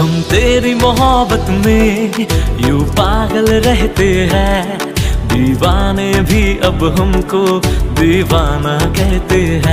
हम तेरी मोहब्बत में यूं पागल रहते हैं, दीवाने भी अब हमको दीवाना कहते हैं।